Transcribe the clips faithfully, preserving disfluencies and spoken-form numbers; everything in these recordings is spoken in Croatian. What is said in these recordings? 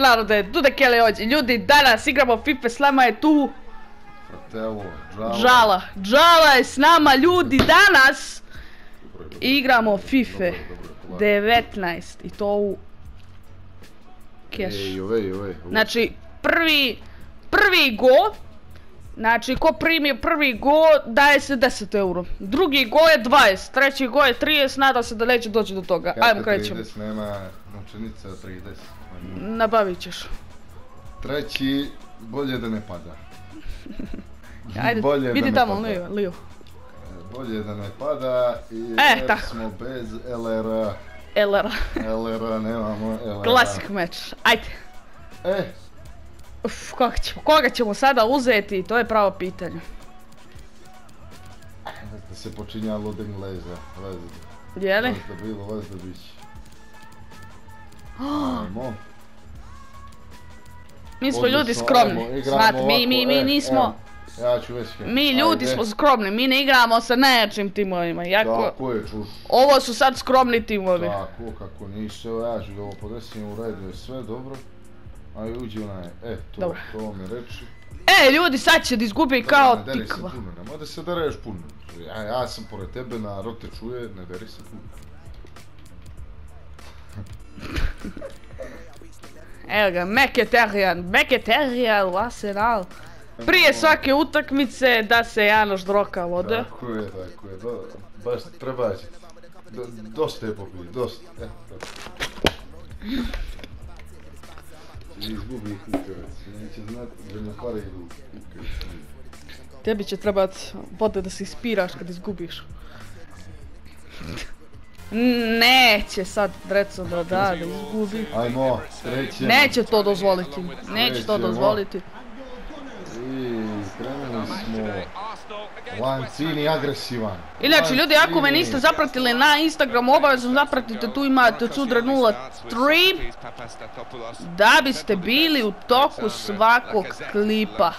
narode, Dudekele ođe. Ljudi, danas igramo FIFA, s nama je tu... Fratello, Džala. Džala. Džala je s nama, ljudi, danas igramo FIFA devetnaest i to u... Cash. Ej, ovej, ovej. Znači, prvi... Prvi go... Znači, ko primi prvi go, daje se deset euro. Drugi go je dvadeset, treći go je trideset, nada se da neće doći do toga. Ajmo, krećemo. trideset, nema novčanica trideset. Nabavit ćeš. Treći, bolje da ne pada. Ajde, Bolje vidi da tamo, ne pada. Lio, Lio. Bolje da ne pada i E, jer tako. smo bez L R A. L R. L R A, nemamo L R A. Klasik meč, ajde. E, Uf, koga ćemo, koga ćemo sada uzeti, to je pravo pitanje. da se počinja loading leza, leza. Jeli? Lezda bilo, lezda bić. Ajmo. Mi smo ljudi Odlično, skromni, ajmo, igramo znate, mi, ovako, mi, mi e, nismo... evo, ja ću već kaj. Mi ljudi Ajde. smo skromni, mi ne igramo sa najjačim timovima, jako... Tako je, čuš. Ovo su sad skromni timovi. Tako, kako ništa, evo ja ću ga ovo podesim, u redu je sve, dobro. Aj uđi onaj, e, to, Dobro. to mi reči. E, ljudi, sad će da izgubi kao Ne deri se tikva. puno, nemoj da se dereš puno. Ja, ja sam pored tebe, narod te čuje, ne deri se puno. Evo ga, Mkhitaryan, Mkhitaryan u Arsenal. Prije svake utakmice da se Janoš Droka vode. Tako je, tako je, do, baš treba će. Do, dosta je popili, dosta. E, tako. Izgubi kukarac, neće znati da ne pare idu. Tebi će trebat vode da se ispiraš kad izgubiš. Neće sad Dreco da da, da izgubi. Ajmo, krećemo. Neće to dozvoliti, neće to Krećemo. dozvoliti. I krenuli smo. Lancini agresivan. Inače ljudi, ako me Lancini. niste zapratili na Instagramu, obavezno zapratite, tu imate Cudre nula tri da biste bili u toku svakog klipa.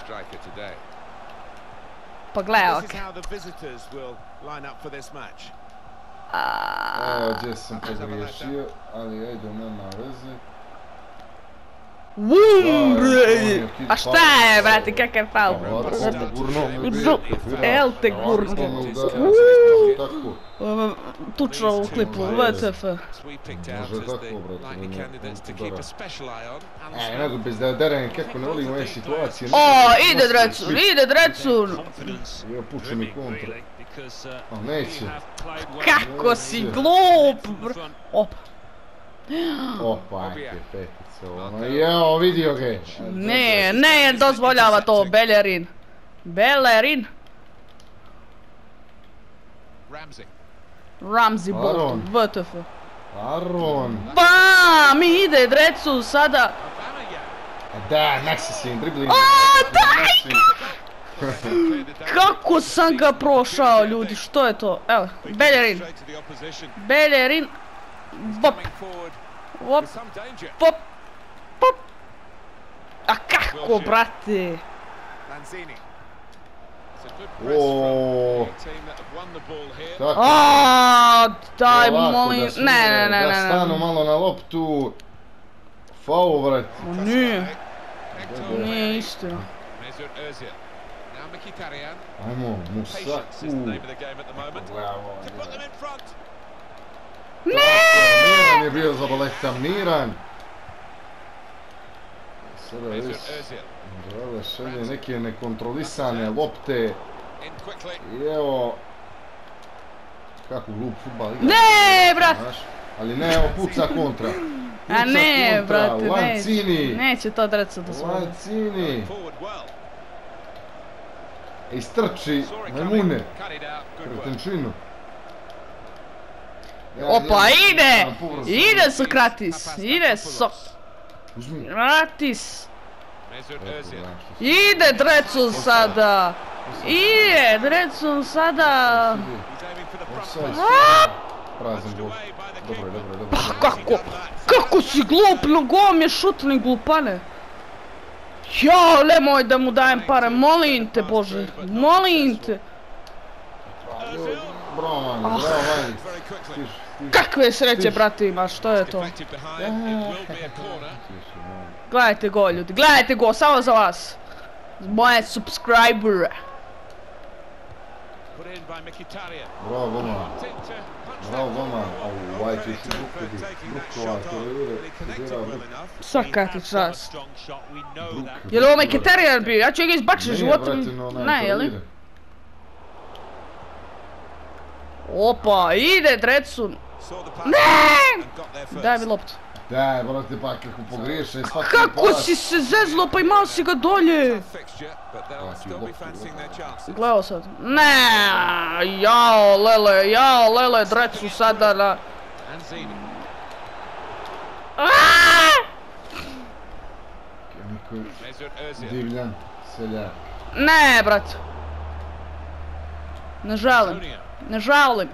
Pa gledaj ovak. Evo gdje sam pogriješio, ali ajde, nema veze. Vum, bre! A šta je, brate, kakav faul? El te gurno. Tako. Tuča u klipu, V T F. Može tako, brate. E, nego bez da derem kako ne volim ove situacije. O, ide Drecun, ide Drecun! Ja puču mi kontra. A neće. Kako si glup, br... Opa. Opa, ajde, petice, ono, jeo, vidio ga je. Ne, ne dozvoljava to, Bellerin. Bellerin. Ramsey Bolton, V T F. Aron. Bam, ide Drecun sada. Da, Maxi si im dribling. O, daj! Kako sam ga prošao, ljudi, što je to? Evo, Bellerin. Bellerin. Vop. Vop. Vop. Vop. A kako, brate? Oooo. Kako? Aaaa, daj Ovako molim, da smo ne, ne, igrali, ne, Da ne, stanu ne. malo na loptu. Faul, vrat. Ma nije, nije istina. Ajmo, Musaku. Bravo. Miran je bio za balektam, Miran. Sada viš, Žele šalje neke nekontrolisane lopte. I evo, kako glup futbal igra. Ne, brat! Znaš, ali ne, evo puca kontra. Puca A ne, kontra, brate, Lancini. neće, neće to Drecun dozvoliti. Lancini. Istrči, majmune. Kretenčinu. Opa, ide! Ide Sokratis, ide Sok... Uzmi. Sokratis. Ide Drecun sada. Ide Drecun sada. Prazan gol. Dobro, dobro, dobro. Pa kako? Kako si glup, nogom je šutni glupane. Jao, nemoj da mu dajem pare, molim te Bože, molim te. Bravo, Vanja, bravo, Vanja. Kakve sreće, brate, imaš, što je to? Gledajte go, ljudi, gledajte go, samo za vas. Moje subscribere. Bravo, Goma. Bravo, Goma. Ovaj će si Brukova, to je svaka ti čast. Je li ovo Mkhitaryan bio? Ja ću ga izbačiti životom. Ne, je li? Opa, ide Drecun. Ne! Daj mi loptu. Daj, brate, pa kako pogriješe. Kako si se zezlo, pa imao si ga dolje. Gledao sad. Ne, jao lele, jao lele, Drecu sada na... Divljan, seljak. Ne, brate. Ne žalim. Ne žalim.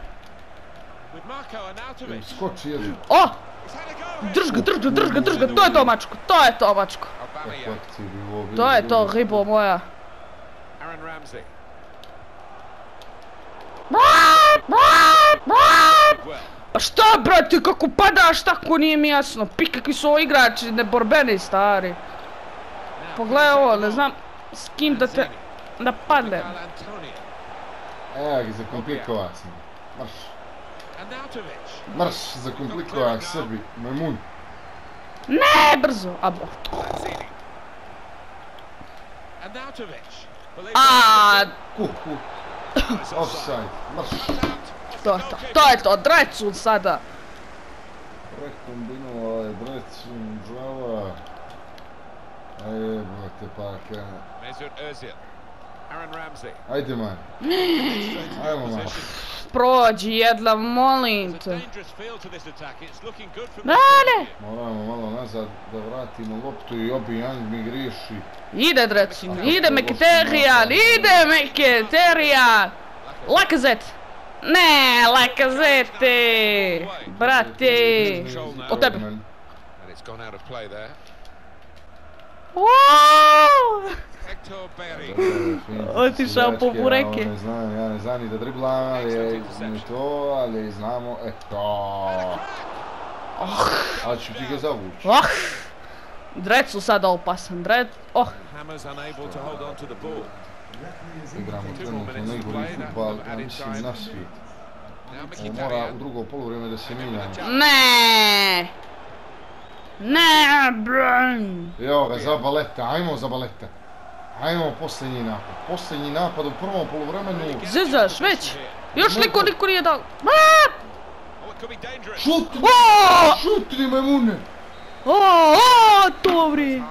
Skoči jedan. O! Drž ga, drž ga, drž ga, drž ga, to je to mačko, to je to mačko. To je to, ribo moja. A šta, brate, kako padaš, tako nije mi jasno. Pi, kakvi su ovo igrači, neborbeni, stari. Pogledaj ovo, ne znam s kim da te napadnem. Evo ga, zakomplikova sam. Marš. Marš, zakomplikova Srbi, Majmun. Ne, brzo, abo. Aaaa. Kuku. Offside, marš. To je to, to je to, Drecun sada. Rekombinova je Drecun, džava. Ajebote paka. Ajde man. Ajmo man. Prođi jedna, molim te. Dale! Moramo malo nazad da vratimo loptu i obi Young mi griješi. Ide Drecun, ide Mkhitaryan, ide Mkhitaryan. Lacazette. Ne, Lacazette. Brate. O tebe. Uuuu. Otišao po bureke. Ja ne znam, ja ne znam ni da driblam, ali ni to, ali znamo, eto. Ali ću ti ga zavući. Oh. Drecu sada opasan, Dret, oh. Igramo trenutno najgori futbal, ja mislim, na svijet. Ovo mora u drugo polovrijeme da se mijenjamo. Ne. Ne, brn. Evo ga, za baleta, ajmo za baleta. Ajmo posljednji napad, posljednji napad u prvom poluvremenu. Zezaš, već. Još niko, niko nije dao. Šutni, šutni Majmune. O, o, dobri.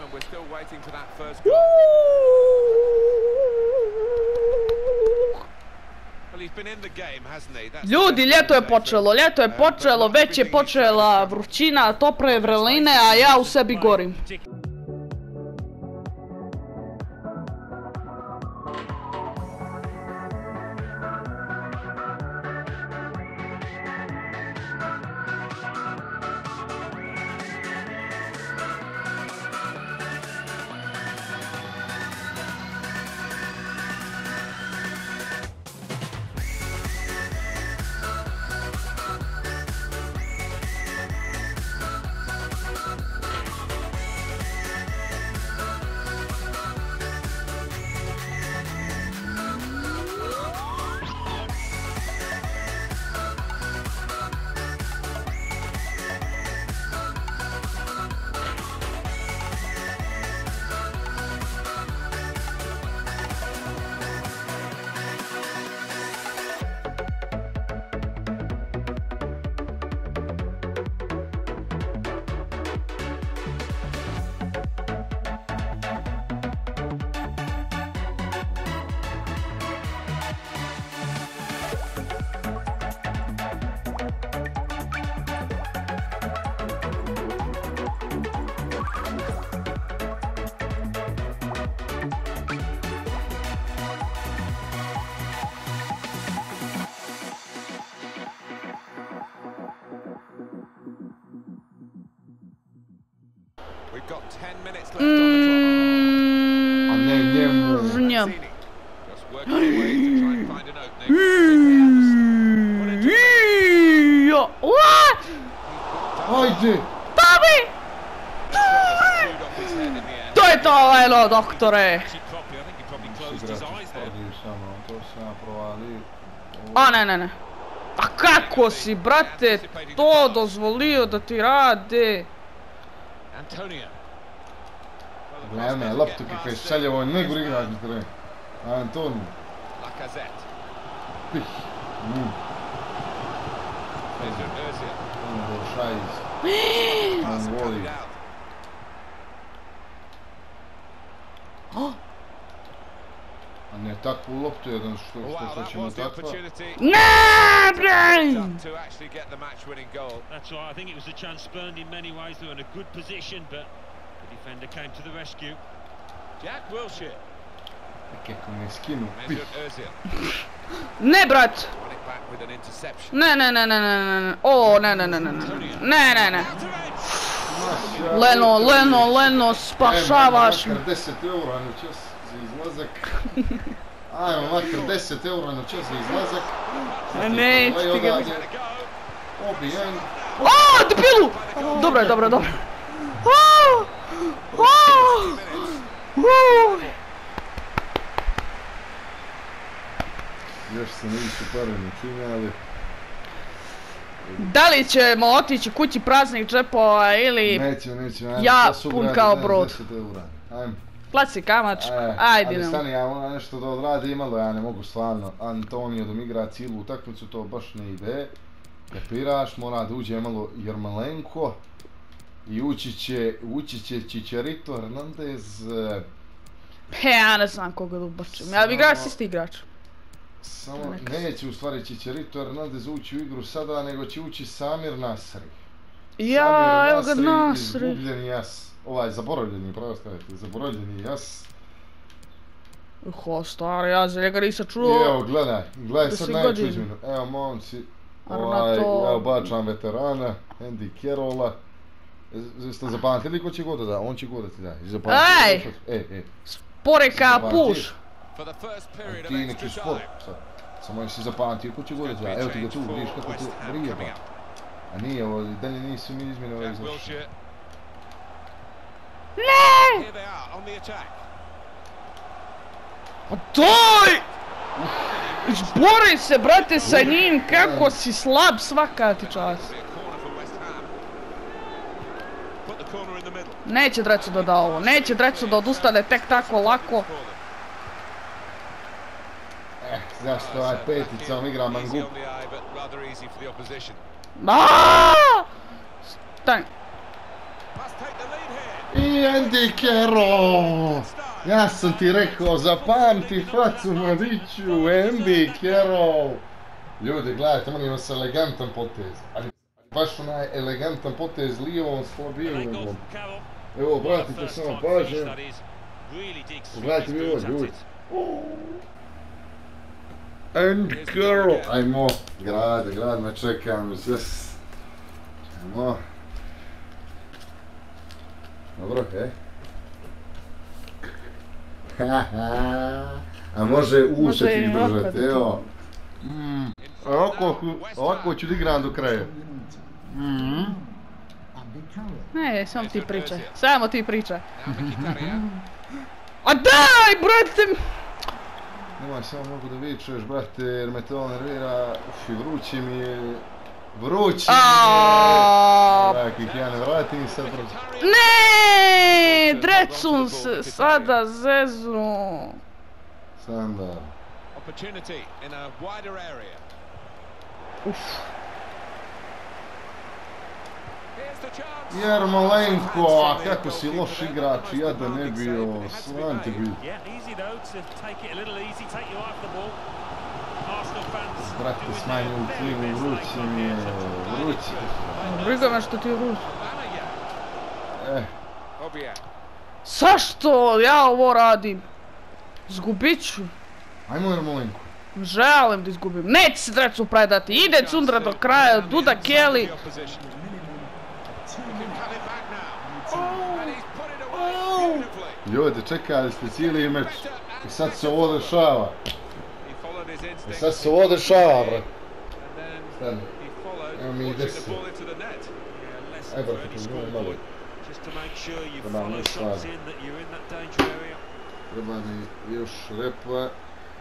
Ljudi, ljeto je počelo, ljeto je počelo, već je počela vrućina, tople vreline, a ja u sebi gorim. A ne njemu. Njemu. Antonio! What? Ajde! Tomi! To je to, Leno, doktore! To se ja provalio. A ne, ne, ne. A kako si, brate, to dozvolio da ti rade? Gledaj me, loptu ki kaj šalje, ovo je najgori igrač na terenu. Antonio. Pih. Mm. Ono šajz. On voli. A ne takvu loptu jedan što, što, što ćemo takva. Ne, bre! That's right, I think it was a chance spurned in many ways. They were in a good position, but the defender came to the rescue. Jack Wilshere. Kako me skinu. Pih. Ne, brat! Ne, ne, ne, ne, ne, ne, o, ne, ne, ne, ne, ne, ne, ne, ne. Leno, Leno, Leno, spašavaš me. Ajmo makar deset eura na čas za izlazak. Ajmo makar deset eura na čas za izlazak. Neću ti ga. Obijan. O, debilu! Dobro je, dobro je, dobro je. O, o, o. Još se nisu pareni čini, ali... Da li ćemo otići kući praznih džepova ili... Nećemo, nećemo, ajmo. Ja pun kao brod. deset eura, ajmo. Placi kamač, E, ajde ali nam. stani, ja moram nešto da odradi imalo, ja ne mogu stvarno. Antonio da mi igra cijelu utakmicu, to baš ne ide. Kapiraš, mora da uđe malo Jarmolenko. I ući će, ući će Chicharito Hernandez. He, ja ne znam koga da ubačem. Ja bi igrao s isti igrač. Samo neće u stvari Chicharito Hernandez ući u igru sada, nego će ući Samir Nasri. Ja, evo ga Nasri, Nasri. izgubljeni jas. Ovaj, zaboravljeni, pravo stavite, zaboravljeni jas. Ho, stari, ja za njega nisam I čuo. evo, gledaj, gledaj sad si najveću godinu. izmjenu. Evo, momci, Arnato. ovaj, evo, bačam veterana, Andy Carrolla. Jeste zapamtili ko će god da da? On će god da ti da. Ej! Ej, ej. Spore ka puš. Ti neki sport sad. Samo jesi zapamtio ko će god da ti da. Evo ti ga tu, vidiš kako ti vrije ba. A nije ovo, dalje nisu mi izmjene ovo izašli. Ne! A doj! Izbori se, brate, sa njim, kako si slab svaka ti čast. Neće Drecu da da ovo, neće Drecu da odustane tek tako lako. Eh, zašto ovaj peticom igra Mangup? Aaaa! Stani. I Andy Carroll! Ja sam ti rekao, zapamti facu mladiću, Andy Carroll! Ljudi, gledajte, molim vas elegantan potez. Ali baš onaj elegantan potez lijevom slabijom. Evo, obratite samo pažnju. Pogledajte mi ovo, ljudi. Andy Carroll! Ajmo, grade, grad me čekam, yes. Ajmo. Dobro, hej. A može ušet ih držati, evo. Ovako ću da igram do kraja. Ne, samo ti pričaj, samo ti pričaj. A daj, brate! Nemoj, samo mogu da vičeš, brate, jer me to nervira. Uf, i vrući mi je. Vrući mi je. Dakle, ja ne vratim sad, brate. Ne, Drecun se sada zeznu. Standard. Uf. Jarmolenko, a kako si loš igrač, ja da ne bio, sram ti bil. Brate, smanji u klimu, vrući mi je, vrući. Briga me što ti je vruć. Eh. Zašto ja ovo radim? Zgubit ću. Ajmo Jarmolenko. Želim da izgubim. Neće se Drecu predati. Ide Cundra do kraja, Duda Kelly. Ljudi, čekali ste cijeli meč. I sad se ovo dešava. I sad se ovo dešava, brat. Stani. Evo mi ide se. Aj, brate, pogledaj malo. Treba mi još stvar. Treba mi još repa.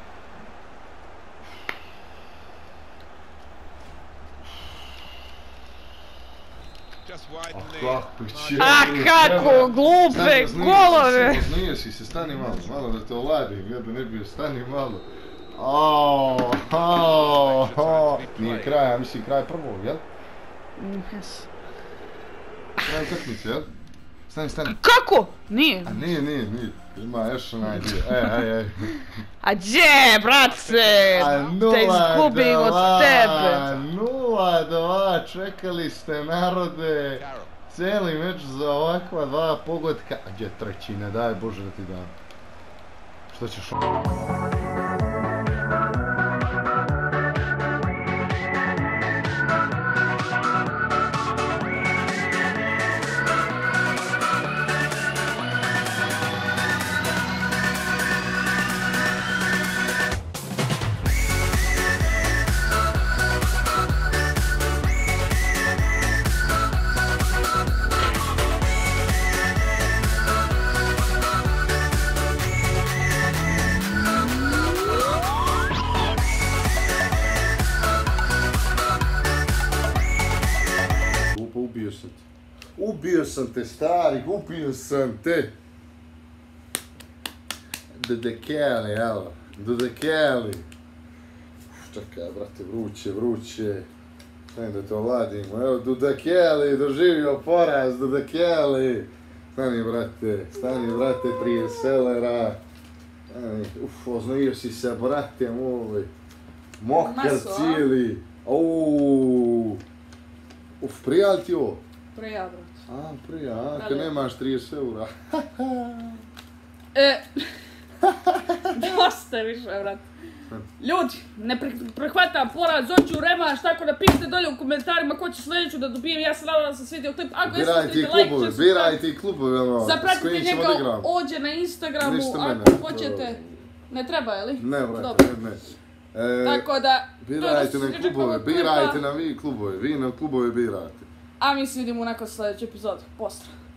A kako glupe golove! Nije si se, stani malo, malo da te oladim, ja da ne bio, stani malo. Oooo, oooo, oooo. Nije kraj, ja mislim kraj prvog, jel? Jes. Kraj utakmice, jel? Stani, stani. Kako? Nije. A nije, nije, nije. Ima još onaj dio, ej, ej, ej. A gdje, bratce? Te izgubim od tebe. Nula dva, čekali ste narode. Cijeli meč za ovakva dva pogotka. A gdje trećine, daj Bože da ti dam. Što ćeš ovo? Ubio sam te. Ubio sam te, stari, ubio sam te. Dudekeli, evo. Dudekeli. Čekaj, brate, vruće, vruće. Stani da te oladimo. Evo, Dudekeli, doživio poraz, Dudekeli. Stani, brate, stani, brate, prije selera. Stani, uf, oznojio si se, brate, moj. Mokar cijeli. Uuuu. Uf, prija li ti ovo? Prija, brat. A, prija, a, kad nemaš trideset eura. E, dosta više, brat. Ljudi, ne prihvatam poraz, hoću revanš, tako da pišite dolje u komentarima ko će sljedeću da dobijem, ja se nadam da sam svidio klip. Ako jeste, stavite like, klubove, biraj ti klubove, ono, zapratite njega ovdje na Instagramu, mene, ako hoćete. Ne treba, je li? Ne, brate, ne, ne. E, tako da... birajte na klubove, birajte na vi klubove, vi na klubove birajte. A mi se vidimo u nekoj sljedećoj epizodi. Pozdrav!